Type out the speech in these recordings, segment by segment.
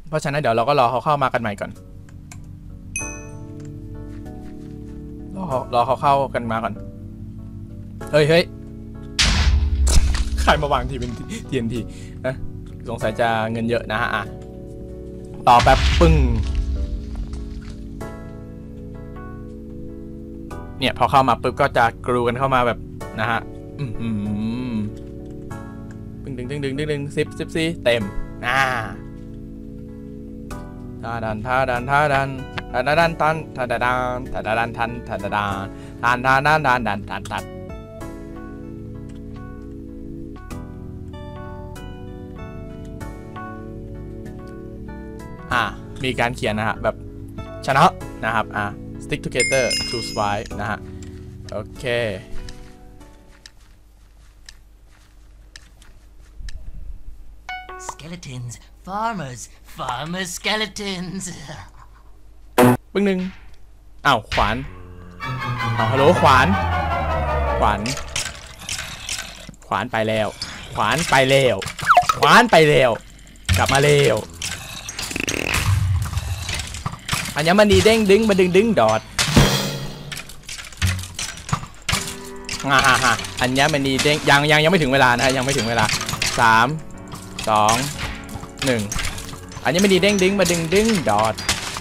เพราะฉะนั้นเดี๋ยวเราก็รอเขาเข้ามากันใหม่ก่อนรอเขาเข้ากันมาก่อนเฮ้ยใครมาวางทีเป็น TNT นะสงสัยจะเงินเยอะนะฮะต่อแป๊บปึ้งเนี่ยพอเข้ามาปุ๊บก็จะกรูกันเข้ามาแบบนะฮะปึ้งดึงซิปเต็มท่าดันมีการเขียนนะฮะแบบชนะนะครับstick together to survive นะฮะโอเค Skeletons, farmers, skeletons. ปึ้งหนึ่งขวานฮัลโหลขวานไปแล้วกลับมาแล้วอัญมณีเด้งดึงมาดึงดอดอัญมณีเด้งยังไม่ถึงเวลานะยังไม่ถึงเวลา3 2 1อัญมณีเด้งดึงมาดึงดอด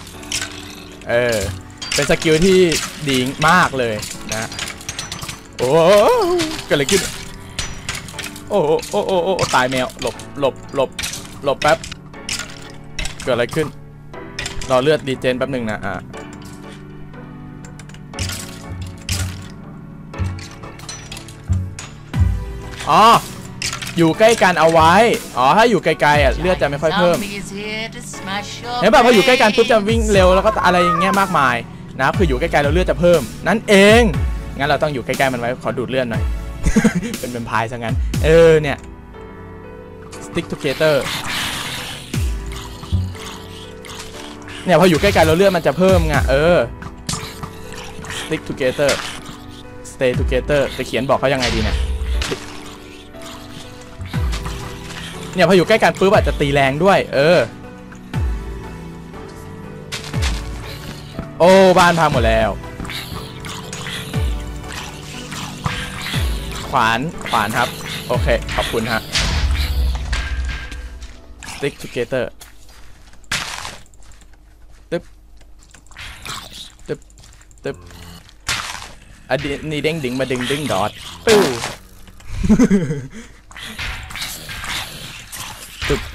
เป็นสกิลที่ดีมากเลยนะโอ้เกิดอะไรขึ้นโอ้ตายแมวหลบแป๊บเกิดอะไรขึ้นรอเลือดดีเจนแป๊บหนึ่งนะอยู่ใกล้กันเอาไว้ถ้าอยู่ไกลๆเลือดจะไม่ค่อยเพิ่มเห็นป่ะพออยู่ใกล้กันปุ๊บจะวิ่งเร็วแล้วก็อะไรอย่างเงี้ยมากมายนะคืออยู่ใกล้ๆแล้วเลือดจะเพิ่มนั่นเองงั้นเราต้องอยู่ใกล้ๆมันไว้ขอดูดเลือดหน่อย เป็นพายซะงั้นเนี่ย stick together เนี่ยพออยู่ใกล้ๆเราเลือดมันจะเพิ่มไงstick together stay together จะเขียนบอกเขายังไงดีเนี่ยพออยู่ใกล้กันปุ๊บอาจจะตีแรงด้วยโอ้บ้านพังหมดแล้วขวานครับโอเคขอบคุณฮะ stick togetherตึ๊บอันนี้เด้งดึงมาดึงดอทปิ้วตึ๊บ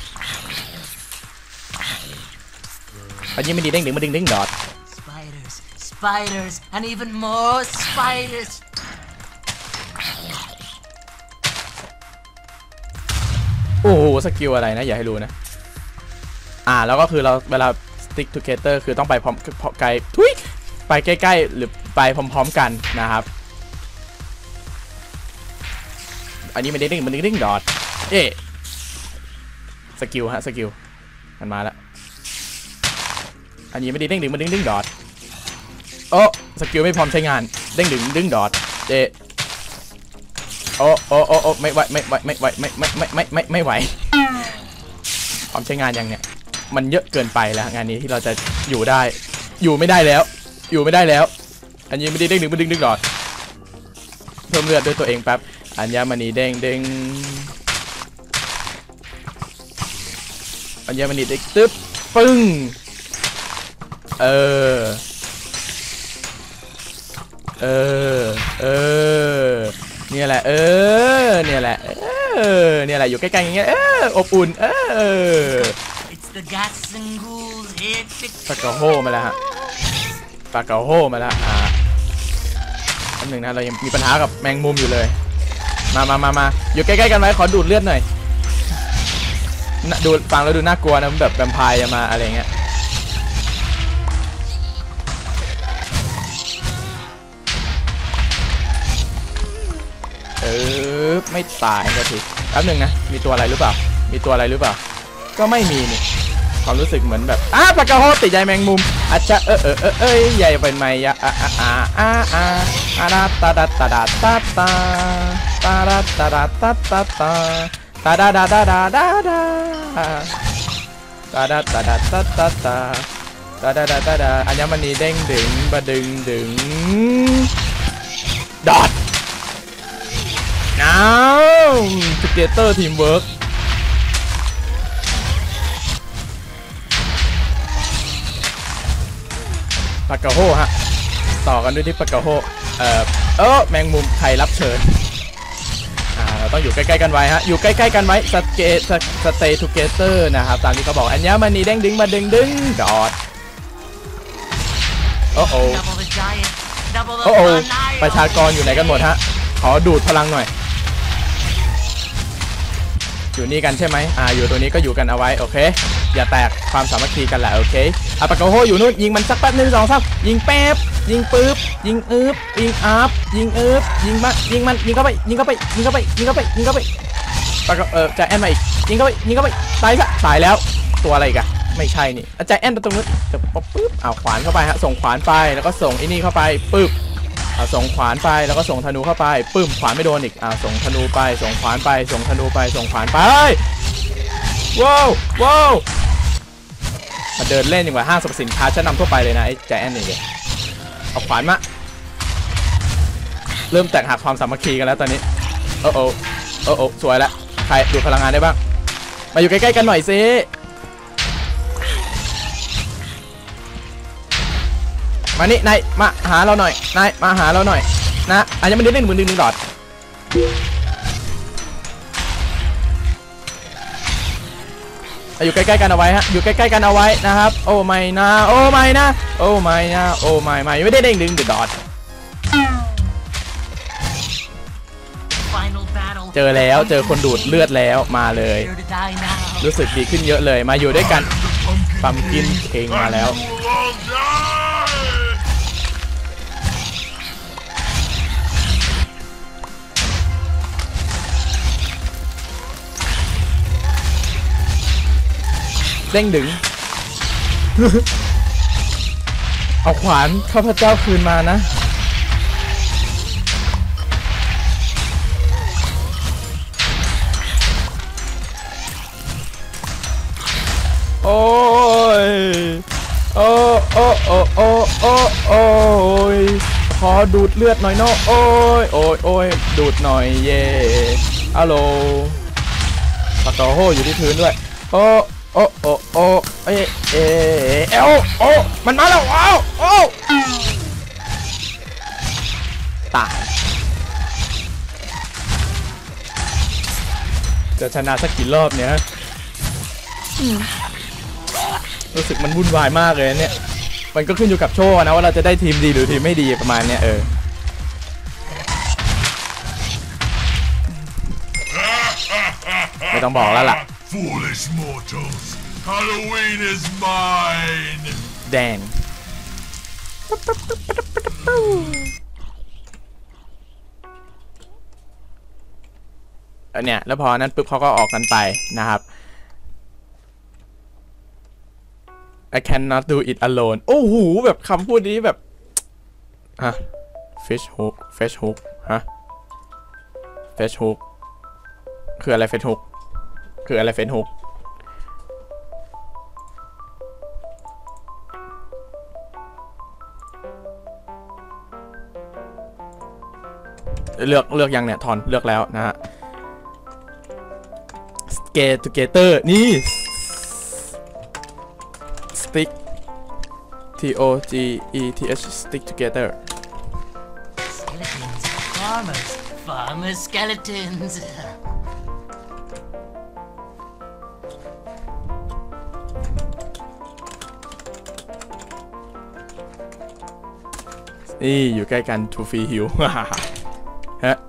อันนี้ไม่ดีเด้งดึงมาดึงดอท Spiders and even more spiders โอ้โหสกิลอะไรนะอย่าให้รู้นะแล้วก็คือเราเวลา stick together คือต้องไปพร้อมไกลทุยไปใกล้ๆหรือไปพร้อมๆกันนะครับอันนี้มันดึงดอทสกิลฮะสกิลมันมาแล้วอันนี้ไม่ได้ดึงดอทสกิลไม่พร้อมใช้งานดึงดอทไม่ไหวพร้อมใช้งานยังเนี่ยมันเยอะเกินไปแล้วงานนี้ที่เราจะอยู่ไม่ได้แล้วอันนี้ไม่ได้ดึงดอทเพิ่มเลือดด้วยตัวเองแป๊บอัญมณีเด้งอัญมณีเด้งตึ๊บปึ้งเนี่ยแหละเนี่ยแหละอยู่ใกล้ๆอย่างเงี้ยอบอุ่นปากกาโฮมาแล้วฮะอันหนึ่งนะเรายังมีปัญหากับแมงมุมอยู่เลยมาอยู่ใกล้ๆกันไว้ขอดูดเลือดหน่อยดูฟังแล้วดูน่ากลัวนะแบบแวมไพร์จะมาอะไรเงี้ยไม่ตายก็ทีแป๊บหนึ่งนะมีตัวอะไรหรือเปล่าก็ไม่มีนี่ความรู้สึกเหมือนแบบปากกาโฮติดใจแมงมุมอาจจะใหญ่ไปไหมตาดาตาดาตาดาตาตาตาตาดาตาดาอัญมณีเด้งดึงบะดึงดึงดอทอ้าวทูเกเตอร์ทีมเวิร์กปากกาโฮฮะต่อกันด้วยที่ปากกาโฮแมงมุมใครรับเชิญเราต้องอยู่ใกล้ๆกันไว้ฮะอยู่ใกล้ๆกันไว้สเตย์ทูเกเตอร์นะครับตามที่เขาบอกอัญมณีเด้งดึงมาดึงดอทโอ้โอ้ประชากรอยู่ไหนกันหมดฮะขอดูดพลังหน่อยอยู่นี่กันใช่ไหมอยู่ตัวนี้ก็อยู่กันเอาไว้โอเคอย่าแตกความสามัคคีกันแหละโอเคปากกาโฮอยู่นู่นยิงมันสักแป๊บ1 2 3ยิงแป๊บยิงปึ๊บยิงอึบยิงอัพยิงอึบยิงมันยิงเข้าไปปากกาใจแอนมาอีกยิงเข้าไปตายซะตายแล้วตัวอะไรกันไม่ใช่นี่ใจแอนตรงนู้นปึ๊บเอาขวานเข้าไปฮะส่งขวานไปแล้วก็ส่งไอ้นี่เข้าไปปึ๊บส่งขวานไปแล้วก็ส่งธนูเข้าไปปึ้มขวานไม่โดนอีกส่งธนูไปส่งขวานไปส่งธนูไปส่งขวานไปว้าวมาเดินเล่นดีกว่าห้างสรรพสินค้าชั้นนำทั่วไปเลยนะไอ้ใจแอนนี่เอาขวานมาเริ่มแตกหักความสามัคคีกันแล้วตอนนี้โอ้สวยแล้วใครดูดพลังงานได้บ้างมาอยู่ใกล้ๆกันหน่อยสิมานี่นายมาหาเราหน่อยนายมาหาเราหน่อยนะอาจจะไม่ได้เล่นมือ1 ดอทอยู่ใกล้ๆกันเอาไว้ฮะอยู่ใกล้ๆกันเอาไว้นะครับโอ้ไม่นะไม่ได้เด้ง1 ดอทเจอแล้วเจอคนดูดเลือดแล้วมาเลยรู้สึกดีขึ้นเยอะเลยมาอยู่ด้วยกันปั๊มกินเองมาแล้วเด้งดึง เอาขวานข้าพเจ้าคืนมานะโอ้ยโอ้ยขอดูดเลือดหน่อยเนาะโอ้ยดูดหน่อยเย่ฮัลโหลปากกาโฮอยู่ที่พื้นด้วยโอ้มันมาแล้วตายจะชนะสักกี่รอบเนี่ยรู้สึกมันวุ่นวายมากเลยเนี่ยมันก็ขึ้นอยู่กับโชว์นะว่าเราจะได้ทีมดีหรือทีมไม่ดีประมาณเนี้ยไม่ต้องบอกแล้วล่ะFoolish mortals, Halloween is mine. แดงเนี่ยแล้วพอนั้นปุ๊บเขาก็ออกกันไปนะครับ I cannot do it alone โอ้โหแบบคำพูดนี้แบบfish hook ฮะ fish hook คืออะไร fish hookคืออะไรเฟนฮุกเลือกยังเนี่ยทอนเลือกแล้วนะฮะSkate Together นี่ Stick TOGETH Stick Together Skeletons Farmers Skeletons นี่อยู่ใกล้กัน to free heal ฮะ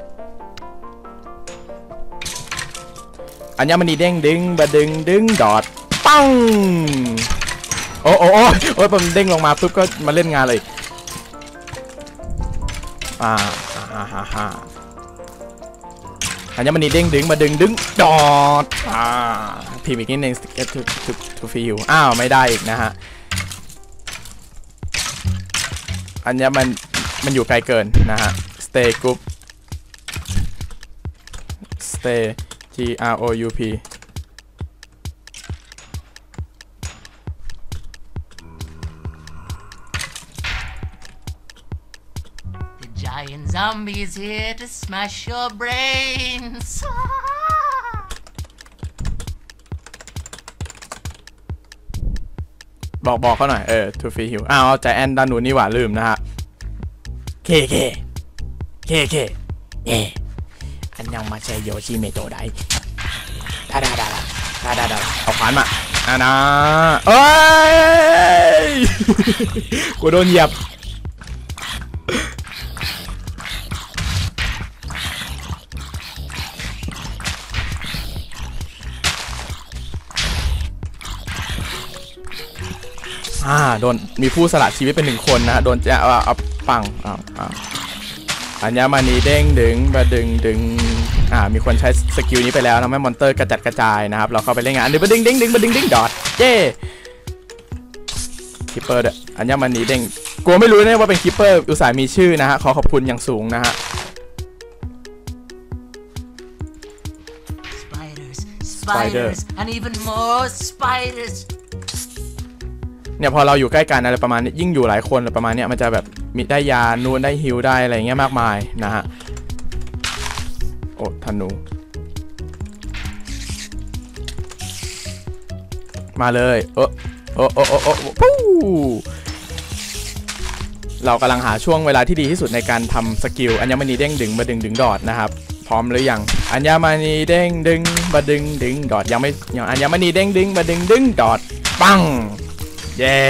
อัญมณีเด้งดึงบะดึงดอทปังโอ้ผมเด้งลงมาปุ๊บก็มาเล่นงานเลยอัญมณีเด้งดึงบะดึงดอทพิมพ์อีกนิดนึง to free heal ไม่ได้อีกนะฮะอันนี้มันอยู่ไกลเกินนะฮะ stay group stay GROUP giant zombie is here to smash your brains. บอกเขาหน่อยทูฟีฮิวอ้าวใจแอนด้านนู้นนี่หว่าลืมนะฮะเคอันยังมาใช้โยชิเมโตะได้ดาเอาขวานมานะเอ้ยกูโดนเหยียบโดนมีผู้สละชีวิตเป็น1 คนนะฮะโดนจะเอาปังอัญญามณีเด้งดึงมาดึงมีคนใช้สกิลนี้ไปแล้วทำให้มอนเตอร์กระจัดกระจายนะครับเราเข้าไปเล่นงานดึงดอทเจ้คิปเปอร์ด้วยอัญญามณีเด้งกูไม่รู้เนี่ยว่าเป็นคิปเปอร์อุตส่าห์มีชื่อนะฮะขอบคุณอย่างสูงนะฮะ Spiders and even more spiders เนี่ยพอเราอยู่ใกล้กันอะไรประมาณนี้ยิ่งอยู่หลายคนประมาณนี้มันจะแบบมีได้ยานูนได้ฮิลได้อะไรเงี้ยมากมายนะฮะโอ้ธนูมาเลยโอ้ปู้เรากำลังหาช่วงเวลาที่ดีที่สุดในการทำสกิลอัญมณีเด้งดึงมาดึงดอทนะครับพร้อมหรือยังอัญมณีเด้งดึงมาดึงดอทยังอัญมณีเด้งดึงมาดึงดอทปังเย้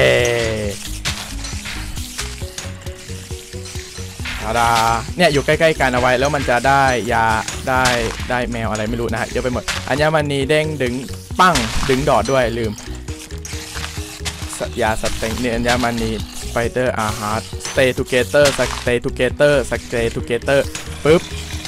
เนี่ยอยู่ใกล้ๆกันเอาไว้แล้วมันจะได้ยาได้แมวอะไรไม่รู้นะฮะเยอะไปหมดอัญมณีเด้งดึงปั้งดึงดอดด้วยลืมยาสเต็งเนี่ยอัญมณีสไปเดอร์อาฮาร์ดสเตย์ทูเกเตอร์ปึ๊บ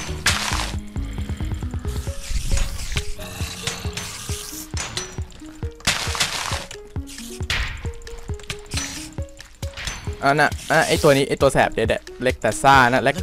ไอตัวนี้ไอตัวแสบเด็ดเล็กแต่ซ่านะเล็ก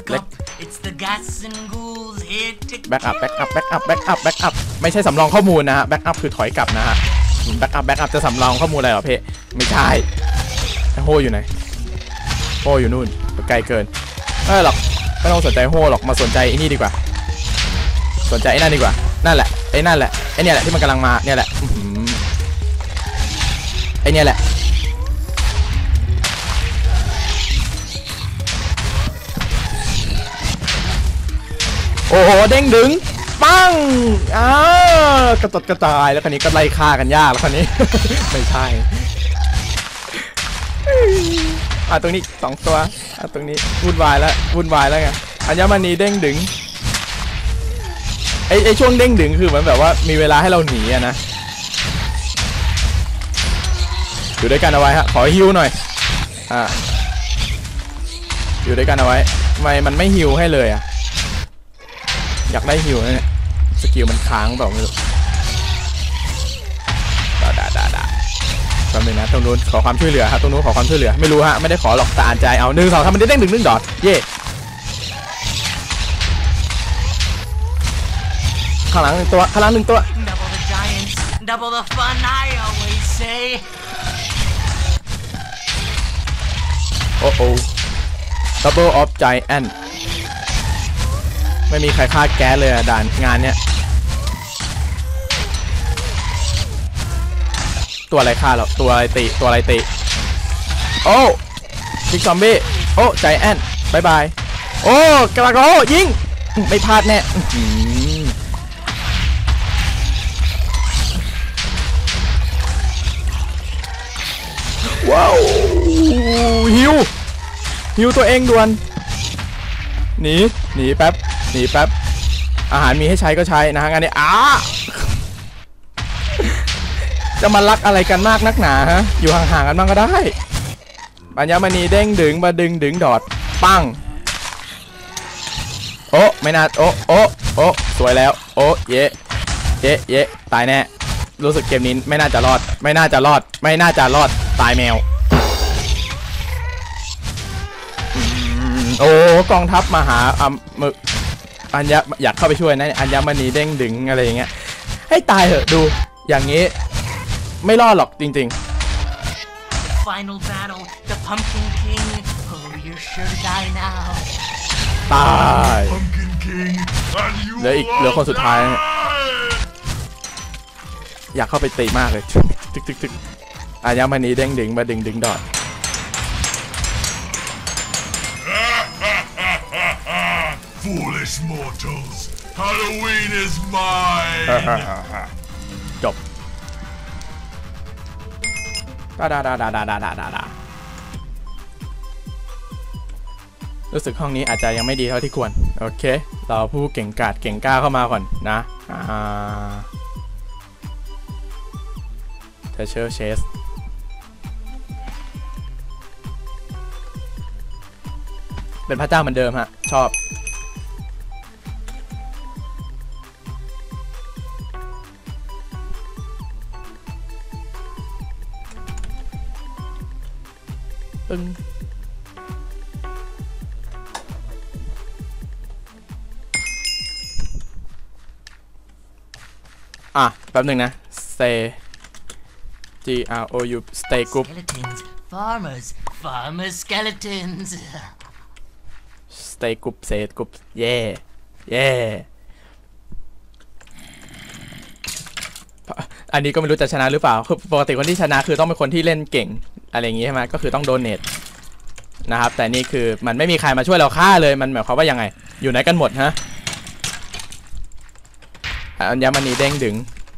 แบ็กอัพไม่ใช่สำรองข้อมูลนะฮะแบ็กอัพคือถอยกลับนะฮะแบ็กอัพจะสำรองข้อมูลอะไรหรอเพ่ไม่ใช่โฮอยู่ไหนโฮอยู่นู่นไกลเกินไม่หรอกไม่ต้องสนใจโฮหรอกมาสนใจไอ้นี่ดีกว่าสนใจไอ้นั่นดีกว่านั่นแหละไอ้เนี่ยแหละที่มันกำลังมาเนี่ยแหละไอ้เนี่ยแหละโอ้โหเด้งดึงปังกระตดกระจายแล้วคันนี้ก็ไล่ฆ่ากันยากแล้วคันนี้ ไม่ใช่ตรงนี้2 ตัวตรงนี้วุ่นวายแล้วไงอัญมณีเด้งดึงไอช่วงเด้งดึงคือเหมือนแบบว่ามีเวลาให้เราหนีนะอยู่ด้วยกันเอาไว้ฮะขอฮิวหน่อยอยู่ด้วยกันเอาไว้ทำไมมันไม่ฮิวให้เลยอยากได้ฮิวนะเนี่ยสกิลมันค้างแบบไม่รู้แป๊บนึงนะตรงนู้นขอความช่วยเหลือครับตรงนู้นขอความช่วยเหลือไม่รู้ฮะไม่ได้ขอหรอกแต่อ่านใจเอา1 2ทำมันได้เด้งดึงดอทเย่ข้างหลัง1 ตัว Double the fun I always say โอ้ Double of Giantไม่มีใครฆ่าแก๊สเลยด่านงานเนี้ยตัวอะไรฆ่าหรอตัวอะไรติโอ้บิ๊กซอมบี้โอ้ใจแอนบายโอ้กระโดดยิงไม่พลาดแน่ว้าวฮิวตัวเองด่วนหนีแป๊บอาหารมีให้ใช้ก็ใช้นะฮะงานนี้จะมารักอะไรกันมากนักหนาฮะอยู่ห่างๆกันบ้างก็ได้อัญมณีเด้งดึงมาดึงดอดปังโอ้ไม่น่าโอ้สวยแล้วโอ้เย่ตายแน่รู้สึกเกมนี้ไม่น่าจะรอดตายแมวโอ้กองทัพมาหามึกอัญญาอยากเข้าไปช่วยนะอัญมณีเด้งดึงอะไรอย่างเงี้ยให้ตายเถอะดูอย่างนี้ไม่รอดหรอกจริงๆ Final battle, the Pumpkin King. Oh, you're You're sure to die now. ตาย Pumpkin King, and you เหลือคนสุดท้ายเนี่ยอยากเข้าไปตีมากเลยตึกอายามณีเด้งดึงมาดึงดอด Foolish mortals, Halloween is mine. จบดารู้สึกห้องนี้อาจจะยังไม่ดีเท่าที่ควรโอเคเราผู้เก่งกาจเก่งกล้าเข้ามาก่อนนะTreasure Chest เป็นพระเจ้าเหมือนเดิมฮะชอบปึ้งแป๊บหนึ่งนะ stay GROU stay group Skeletons. Farmers skeletons. stay group stay group เย่อันนี้ก็ไม่รู้จะชนะหรือเปล่าคือปกติคนที่ชนะคือต้องเป็นคนที่เล่นเก่งอะไรอย่างงี้ใช่ไหมก็คือต้องโดเนทนะครับแต่นี่คือมันไม่มีใครมาช่วยเราฆ่าเลยมันหมายความว่ายังไงอยู่ไหนกันหมดฮะอัญมณีเด้งดึง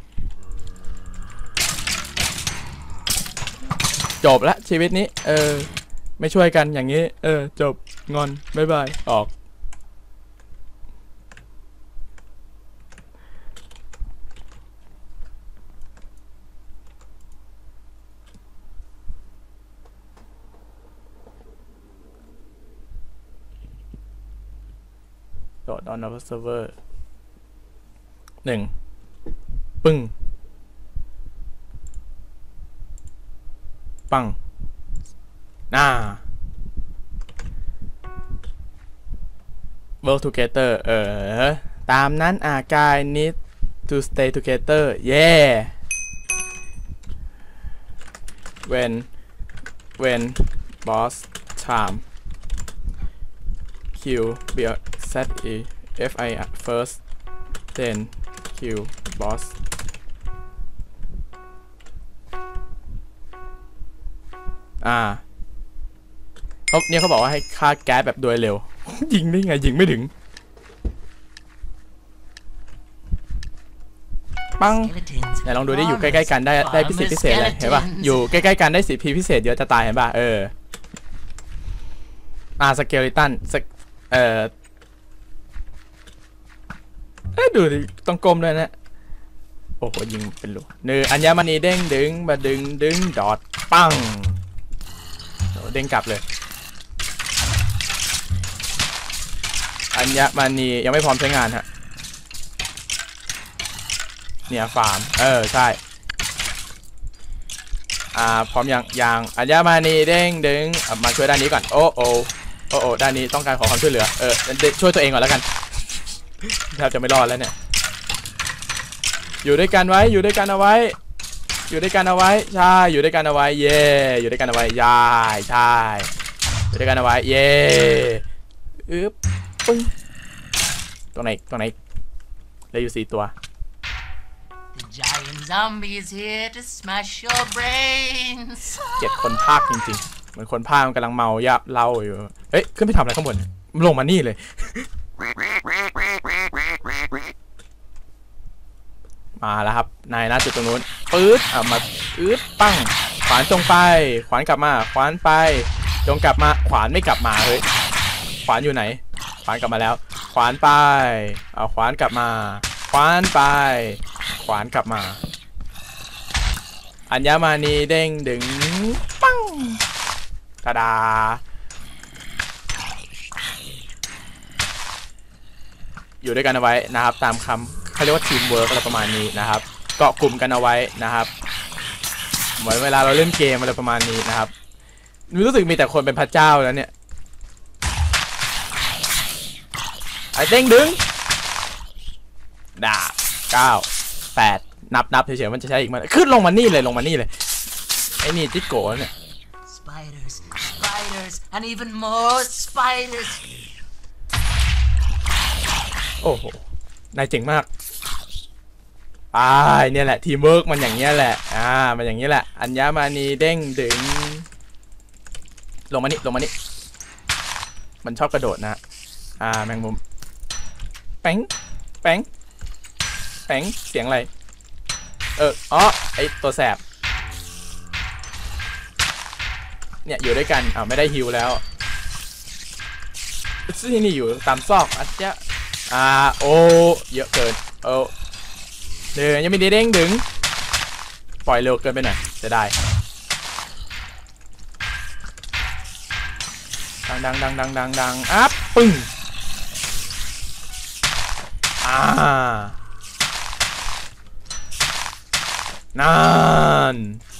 จบละชีวิตนี้ไม่ช่วยกันอย่างนี้จบงอนบ๊ายบายออกon observer 1ปึ้งปังwork together ตามนั้นกาย need to stay together yeah when boss time Q be set e fi first then Q bossเนี่ยเขาบอกว่าให้ฆ่าแก๊สแบบโดยเร็ว ยิงได้ไงยิงไม่ถึงปังไหนลองดูได้อยู่ใกล้ๆกันได้พิเศษอะไรเห็นป่ะอยู่ใกล้ๆกันได้10 พิเศษเยอะจะตายเห็นป่ะสเกลิตันดูดิต้องกลมด้วยนะโอ้โหยิงเป็นลูกอัญมณีเด้งดึงมาดึงดอดปังเด้งกลับเลยอัญมณียังไม่พร้อมใช้งานฮะเนี่ยฟาร์มใช่พร้อมยังอัญมณีเด้งดึงมาช่วยด้านนี้ก่อนโอ้ด้านนี้ต้องการขอความช่วยเหลือช่วยตัวเองก่อนแล้วกันแทบจะไม่รอดแล้วเนี่ยอยู่ด้วยกันเอาไว้ใช่อยู่ด้วยกันเอาไว้เย่อยู่ด้วยกันเอาไว้ใช่อยู่ด้วยกันเอาไว้เย่อยู่ด้วยกันเอาไว้ปึ้งตรงไหนเหลืออยู่4 ตัว The giant zombie is here to smash your brains. 7 คนพากจริงๆเหมือนคนพากมันกำลังเมาเหล้าอยู่เฮ้ยขึ้นไปทำอะไรข้างบนลงมานี่เลยมาแล้วครับนายนะจุดตรงนู้นปื๊ดมาปื๊ดปั้งขวานจงไปขวานกลับมาขวานไปจงกลับมาขวานไม่กลับมาเฮ้ยขวานอยู่ไหนขวานกลับมาแล้วขวานไปเอาขวานกลับมาขวานไปขวานกลับมาอัญมณีเด้งดึงปั้งตาดาอยู่ด้วยกันเอาไว้นะครับตามคำเขาเรียกว่าทีมเวิร์กอะไรประมาณนี้นะครับเกาะกลุ่มกันเอาไว้นะครับเหมือนเวลาเราเล่นเกมอะไรประมาณนี้นะครับรู้สึกมีแต่คนเป็นพระเจ้าแล้วเนี่ยไอ้เด้งดึงดาบ9 8นับเฉยๆมันจะใช้อีกมันขึ้นลงมานี่เลยไอ้นี่จิ๊กโก้เนี่ย spiders and even more spiders. โอ้โหนายเจ๋งมากเนี่ยแหละทีมเวิร์กมันอย่างเงี้ยแหละมันอย่างเงี้ยแหละอัญมณีเด้งดึงลงมานี่มันชอบกระโดดนะแมงมุมแป้งเสียงอะไรไอตัวแสบเนี่ยอยู่ด้วยกันไม่ได้ฮิวแล้วที่นี่อยู่ตามซอกโอ้เยอะเกินเดี๋ยวยังไม่ได้เด้งดึงปล่อยเร็วเกินไปหน่อยจะได้ดังอัพปึ้งนั่น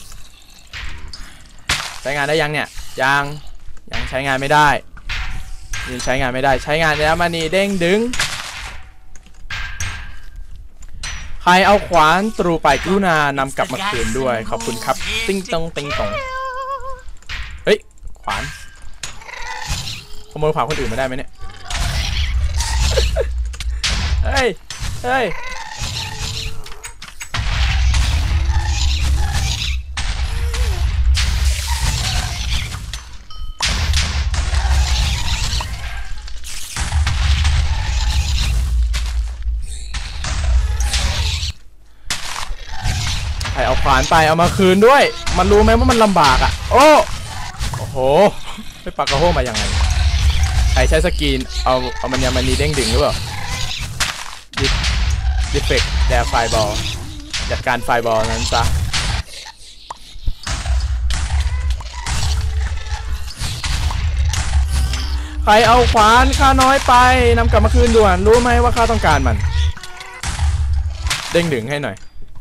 ใช้งานได้ยังเนี่ยยังใช้งานไม่ได้ใช้งานแล้วมานี่เด้งดึงใครเอาขวานตรูไปกรุณานำกลับมาคืนด้วยขอบคุณครับติ้งตองเฮ้ยขวานขโมยขวานคนอื่นมาได้ไหมเนี่ยเฮ้ยเอาขวานไปเอามาคืนด้วยมันรู้ไหมว่ามันลำบากโอ้โหไปปักกระโหมายังไงใครใช้สกรีนเอามันยังมันนีเด้งดึงหรือเปล่าดิเฟกต์แดร์ไฟบอลจัดการไฟบอลนั้นซะใครเอาขวานข้าน้อยไปนำกลับมาคืนด่วนรู้ไหมว่าข้าต้องการมันเด้งดึงให้หน่อย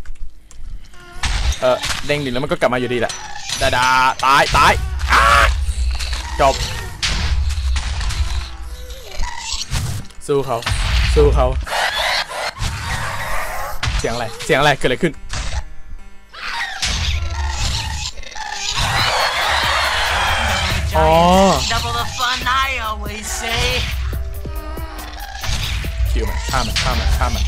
เด้งดึงแล้วมันก็กลับมาอยู่ดีแหละตายจบสู้เขาเสียงอะไรเกิดอะไรขึ้น Double the fun I always say คิวมันฆ่ามัน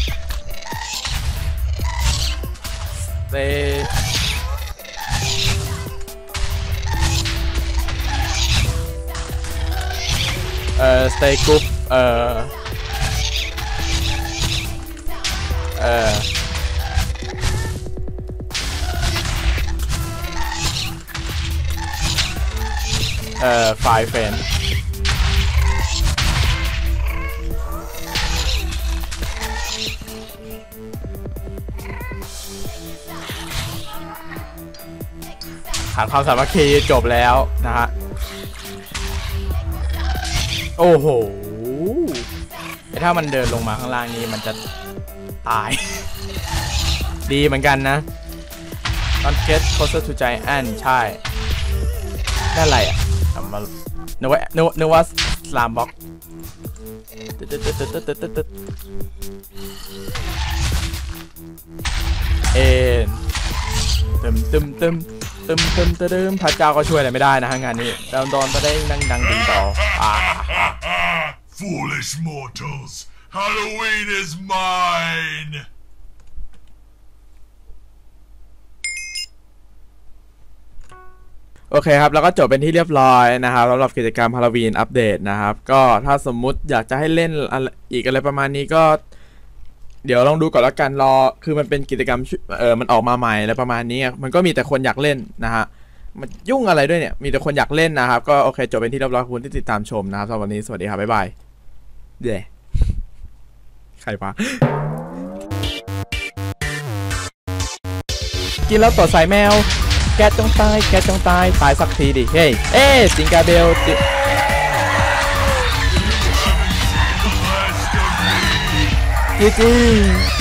stay group five fanขาดความสามัคคีจบแล้วนะฮะโอ้โหถ้ามันเดินลงมาข้างล่างนี้มันจะตายดีเหมือนกันนะ Don't get closer to giant ใช่ได้อะไรมานึกว่าสลามบ็อกตึมพระเจ้าก็ช่วยอะไรไม่ได้นะฮะงานนี้โดนไปได้ดังต่อ Foolish mortals Halloween is mine โอเคครับแล้วก็จบเป็นที่เรียบร้อยนะครับสำหรับกิจกรรมฮาโลวีนอัปเดตนะครับก็ถ้าสมมุติอยากจะให้เล่นอีกอะไรประมาณนี้ก็เดี๋ยวลองดูก่อนแล้วกันคือมันเป็นกิจกรรมมันออกมาใหม่อะไรประมาณนี้มันก็มีแต่คนอยากเล่นนะฮะมันยุ่งอะไรด้วยเนี่ยมีแต่คนอยากเล่นนะครับก็โอเคจบเป็นที่เรียบร้อยคุณที่ติดตามชมนะครับสำหรับวันนี้สวัสดีครับบ๊ายบายเย้ใครปะกินแล้วต่อสายแมวแกจงตายตายสักทีดิเฮ้ยจิงกาเบลจี